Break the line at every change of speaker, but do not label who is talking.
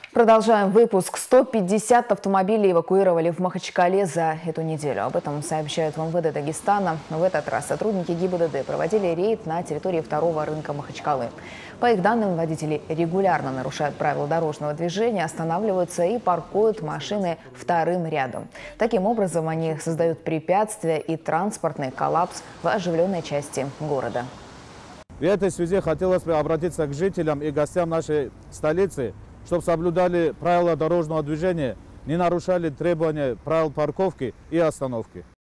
Продолжаем выпуск. 150 автомобилей эвакуировали в Махачкале за эту неделю. Об этом сообщают в МВД Дагестана. В этот раз сотрудники ГИБДД проводили рейд на территории второго рынка Махачкалы. По их данным, водители регулярно нарушают правила дорожного движения, останавливаются и паркуют машины вторым рядом. Таким образом, они создают препятствия и транспортный коллапс в оживленной части города.
В этой связи хотелось бы обратиться к жителям и гостям нашей столицы, чтобы соблюдали правила дорожного движения, не нарушали требования правил парковки и остановки.